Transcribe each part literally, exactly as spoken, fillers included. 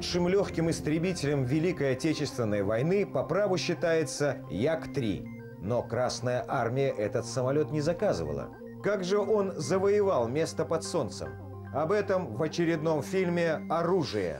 Лучшим легким истребителем Великой Отечественной войны по праву считается Як три. Но Красная Армия этот самолет не заказывала. Как же он завоевал место под солнцем? Об этом в очередном фильме «Оружие».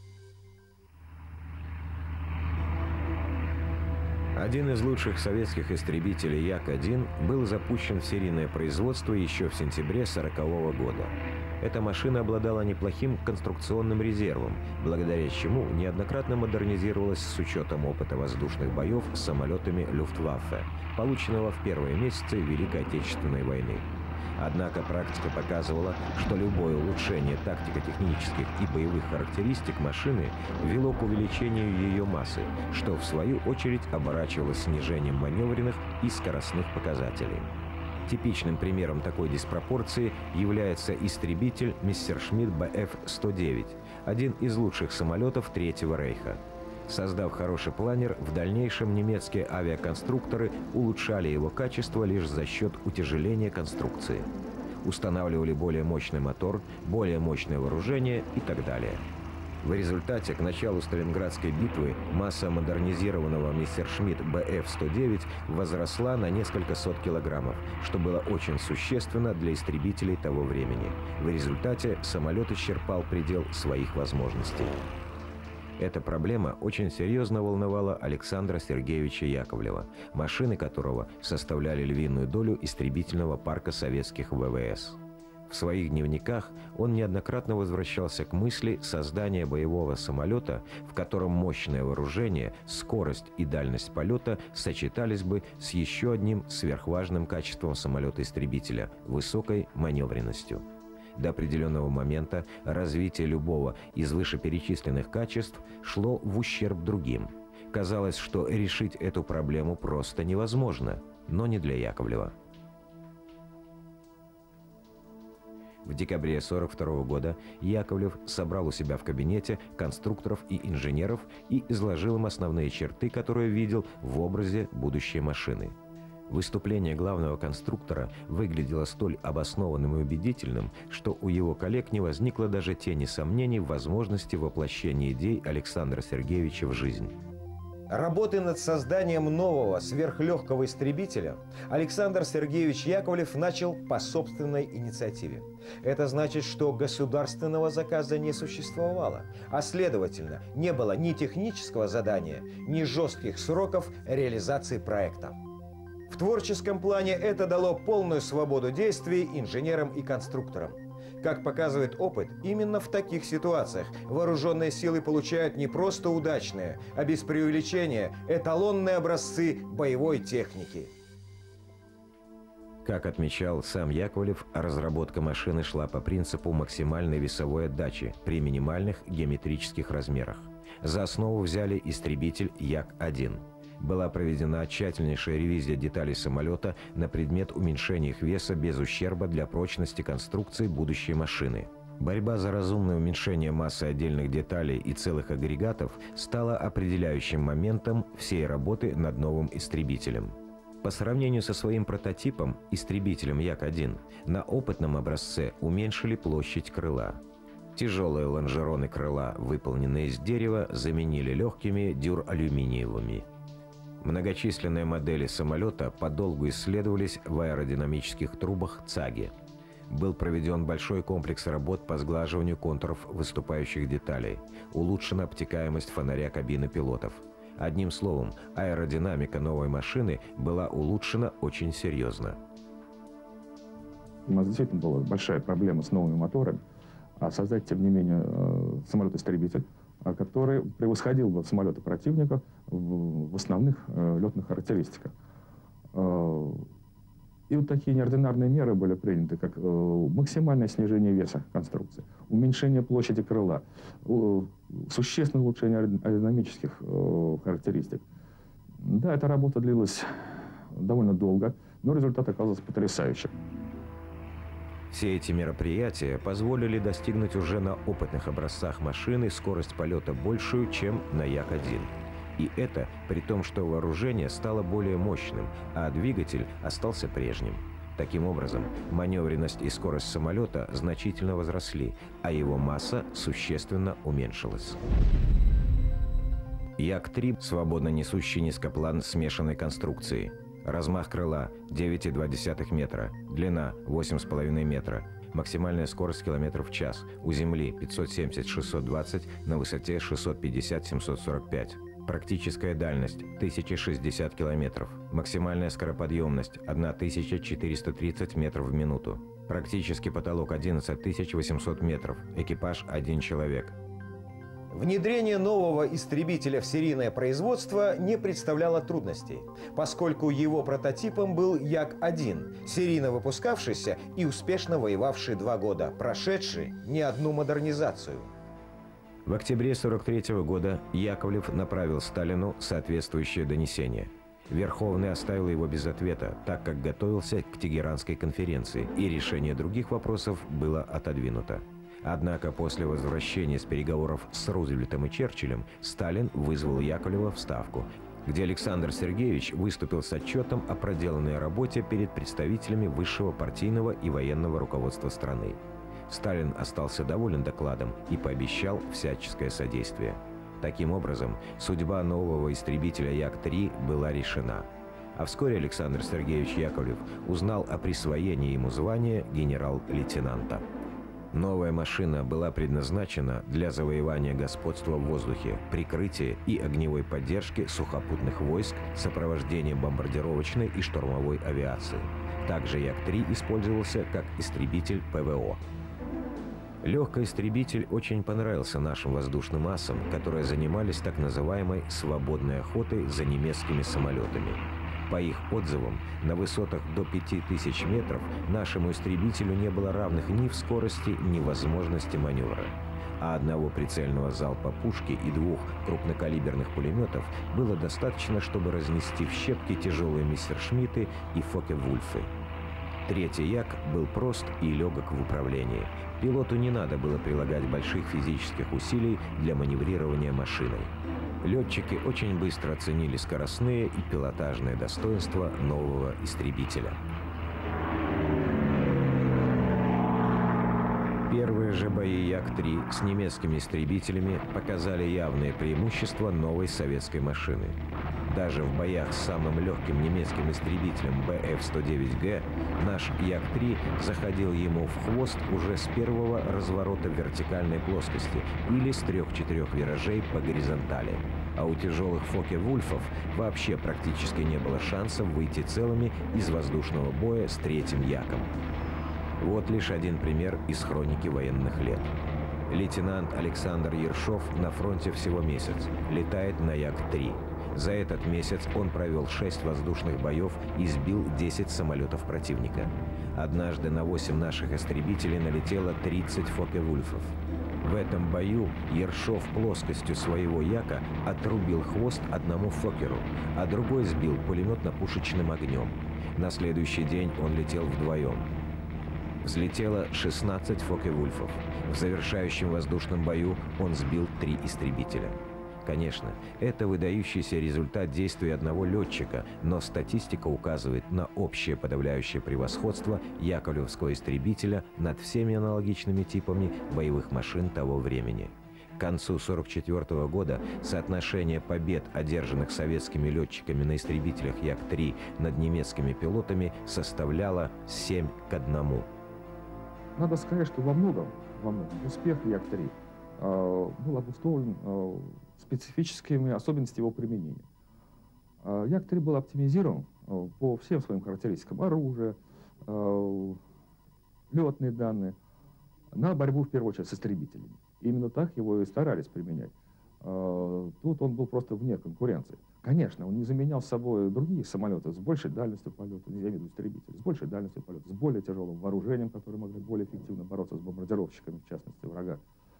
Один из лучших советских истребителей Як один был запущен в серийное производство еще в сентябре сорокового года. Эта машина обладала неплохим конструкционным резервом, благодаря чему неоднократно модернизировалась с учетом опыта воздушных боев с самолетами Люфтваффе, полученного в первые месяцы Великой Отечественной войны. Однако практика показывала, что любое улучшение тактико-технических и боевых характеристик машины вело к увеличению ее массы, что в свою очередь оборачивалось снижением маневренных и скоростных показателей. Типичным примером такой диспропорции является истребитель Мессершмитт Бэ Эф сто девять, один из лучших самолетов Третьего рейха. Создав хороший планер, в дальнейшем немецкие авиаконструкторы улучшали его качество лишь за счет утяжеления конструкции. Устанавливали более мощный мотор, более мощное вооружение и так далее. В результате к началу Сталинградской битвы масса модернизированного Мессершмитт Бэ Эф сто девять возросла на несколько сот килограммов, что было очень существенно для истребителей того времени. В результате самолет исчерпал предел своих возможностей. Эта проблема очень серьезно волновала Александра Сергеевича Яковлева, машины которого составляли львиную долю истребительного парка советских вэ вэ эс. В своих дневниках он неоднократно возвращался к мысли создания боевого самолета, в котором мощное вооружение, скорость и дальность полета сочетались бы с еще одним сверхважным качеством самолета-истребителя – высокой маневренностью. До определенного момента развитие любого из вышеперечисленных качеств шло в ущерб другим. Казалось, что решить эту проблему просто невозможно, но не для Яковлева. В декабре сорок второго года Яковлев собрал у себя в кабинете конструкторов и инженеров и изложил им основные черты, которые видел в образе будущей машины. Выступление главного конструктора выглядело столь обоснованным и убедительным, что у его коллег не возникло даже тени сомнений в возможности воплощения идей Александра Сергеевича в жизнь. Работы над созданием нового сверхлегкого истребителя Александр Сергеевич Яковлев начал по собственной инициативе. Это значит, что государственного заказа не существовало, а следовательно, не было ни технического задания, ни жестких сроков реализации проекта. В творческом плане это дало полную свободу действий инженерам и конструкторам. Как показывает опыт, именно в таких ситуациях вооруженные силы получают не просто удачные, а без преувеличения эталонные образцы боевой техники. Как отмечал сам Яковлев, разработка машины шла по принципу максимальной весовой отдачи при минимальных геометрических размерах. За основу взяли истребитель Як один. Была проведена тщательнейшая ревизия деталей самолета на предмет уменьшения их веса без ущерба для прочности конструкции будущей машины. Борьба за разумное уменьшение массы отдельных деталей и целых агрегатов стала определяющим моментом всей работы над новым истребителем. По сравнению со своим прототипом, истребителем Як один, на опытном образце уменьшили площадь крыла. Тяжелые лонжероны крыла, выполненные из дерева, заменили легкими дюралюминиевыми. Многочисленные модели самолета подолгу исследовались в аэродинамических трубах ЦАГИ. Был проведен большой комплекс работ по сглаживанию контуров выступающих деталей, улучшена обтекаемость фонаря кабины пилотов. Одним словом, аэродинамика новой машины была улучшена очень серьезно. У нас действительно была большая проблема с новыми моторами, а создать, тем не менее, самолет-истребитель, который превосходил бы самолеты противника в, в основных э, летных характеристиках. Э, и вот такие неординарные меры были приняты, как э, максимальное снижение веса конструкции, уменьшение площади крыла, э, существенное улучшение аэродинамических э, характеристик. Да, эта работа длилась довольно долго, но результат оказался потрясающим. Все эти мероприятия позволили достигнуть уже на опытных образцах машины скорость полета большую, чем на Як один. И это при том, что вооружение стало более мощным, а двигатель остался прежним. Таким образом, маневренность и скорость самолета значительно возросли, а его масса существенно уменьшилась. Як три – свободно несущий низкоплан смешанной конструкции. Размах крыла девять целых две десятых метра, длина восемь целых пять десятых метра, максимальная скорость километров в час, у земли пятьсот семьдесят — шестьсот двадцать, на высоте шестьсот пятьдесят — семьсот сорок пять. Практическая дальность – тысяча шестьдесят километров, максимальная скороподъемность – тысяча четыреста тридцать метров в минуту. Практический потолок – одиннадцать тысяч восемьсот метров, экипаж – один человек. Внедрение нового истребителя в серийное производство не представляло трудностей, поскольку его прототипом был Як один, серийно выпускавшийся и успешно воевавший два года, прошедший не одну модернизацию. В октябре сорок третьего года Яковлев направил Сталину соответствующее донесение. Верховный оставил его без ответа, так как готовился к Тегеранской конференции, и решение других вопросов было отодвинуто. Однако после возвращения с переговоров с Рузвельтом и Черчиллем Сталин вызвал Яковлева в Ставку, где Александр Сергеевич выступил с отчетом о проделанной работе перед представителями высшего партийного и военного руководства страны. Сталин остался доволен докладом и пообещал всяческое содействие. Таким образом, судьба нового истребителя Як три была решена. А вскоре Александр Сергеевич Яковлев узнал о присвоении ему звания генерал-лейтенанта. Новая машина была предназначена для завоевания господства в воздухе, прикрытия и огневой поддержки сухопутных войск, сопровождения бомбардировочной и штурмовой авиации. Также Як три использовался как истребитель ПВО. Легкий истребитель очень понравился нашим воздушным асам, которые занимались так называемой «свободной охотой» за немецкими самолетами. По их отзывам, на высотах до пяти тысяч метров нашему истребителю не было равных ни в скорости, ни в возможности маневра. А одного прицельного залпа пушки и двух крупнокалиберных пулеметов было достаточно, чтобы разнести в щепки тяжелые мессершмитты и Фокке-Вульфы. Третий Як был прост и легок в управлении. Пилоту не надо было прилагать больших физических усилий для маневрирования машиной. Летчики очень быстро оценили скоростные и пилотажные достоинства нового истребителя. Первые же бои Як три с немецкими истребителями показали явные преимущества новой советской машины. Даже в боях с самым легким немецким истребителем Бэ Эф сто девять Гэ наш Як три заходил ему в хвост уже с первого разворота в вертикальной плоскости или с трех-четырех виражей по горизонтали. А у тяжелых Фокке-Вульфов вообще практически не было шансов выйти целыми из воздушного боя с третьим Яком. Вот лишь один пример из хроники военных лет. Лейтенант Александр Ершов на фронте всего месяц, летает на Як три. За этот месяц он провел шесть воздушных боев и сбил десять самолетов противника. Однажды на восемь наших истребителей налетело тридцать Фокке-Вульфов. В этом бою Ершов плоскостью своего Яка отрубил хвост одному Фоккеру, а другой сбил пулеметно-пушечным огнем. На следующий день он летел вдвоем. Взлетело шестнадцать Фокке-Вульфов. В завершающем воздушном бою он сбил три истребителя. Конечно, это выдающийся результат действий одного летчика, но статистика указывает на общее подавляющее превосходство яковлевского истребителя над всеми аналогичными типами боевых машин того времени. К концу сорок четвёртого года соотношение побед, одержанных советскими летчиками на истребителях Як три над немецкими пилотами, составляло семь к одному. Надо сказать, что во многом, во многом успех Як три э, был обусловлен э, специфическими особенностями его применения. Э, Як три был оптимизирован э, по всем своим характеристикам: оружие, э, летные данные, на борьбу в первую очередь с истребителями. Именно так его и старались применять. Э, тут он был просто вне конкуренции. Конечно, он не заменял с собой другие самолеты с большей дальностью полета, я имею в виду истребители, с большей дальностью полета, с более тяжелым вооружением, которые могли более эффективно бороться с бомбардировщиками, в частности, врага.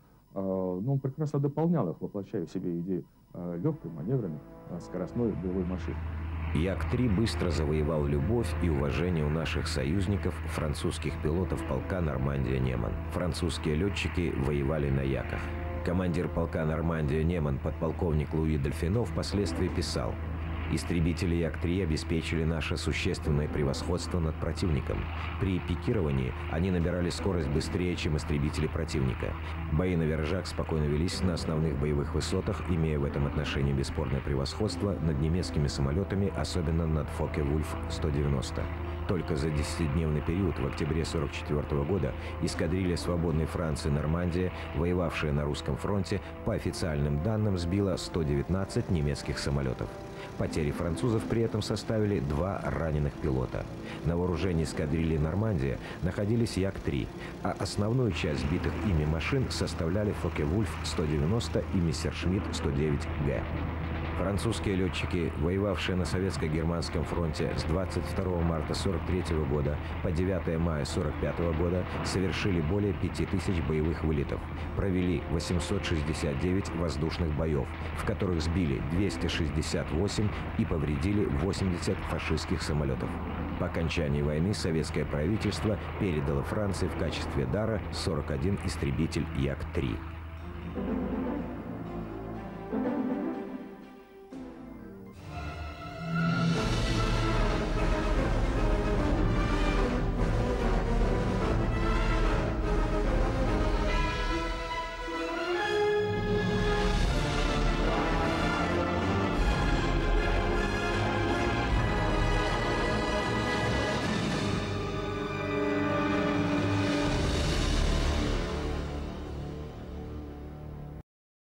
Но он прекрасно дополнял их, воплощая в себе идею легкой, маневренной, скоростной боевой машины. Як три быстро завоевал любовь и уважение у наших союзников, французских пилотов полка «Нормандия-Неман». Французские летчики воевали на Яках. Командир полка «Нормандия-Неман» подполковник Луи Дольфино впоследствии писал: Истребители Як три обеспечили наше существенное превосходство над противником. При пикировании они набирали скорость быстрее, чем истребители противника. Бои на вержах спокойно велись на основных боевых высотах, имея в этом отношении бесспорное превосходство над немецкими самолетами, особенно над Фокке-Вульф сто девяносто. Только за десятидневный период в октябре сорок четвёртого года эскадрилья свободной Франции «Нормандия», воевавшая на русском фронте, по официальным данным сбила сто девятнадцать немецких самолетов. Потери французов при этом составили два раненых пилота. На вооружении эскадрильи «Нормандия» находились Як три, а основную часть сбитых ими машин составляли Фокке-Вульф сто девяносто и Мессершмитт сто девять Г. Французские летчики, воевавшие на советско-германском фронте с двадцать второго марта сорок третьего года по девятое мая сорок пятого года, совершили более пяти тысяч боевых вылетов, провели восемьсот шестьдесят девять воздушных боев, в которых сбили двести шестьдесят восемь и повредили восемьдесят фашистских самолетов. По окончании войны советское правительство передало Франции в качестве дара сорок один истребитель Як три.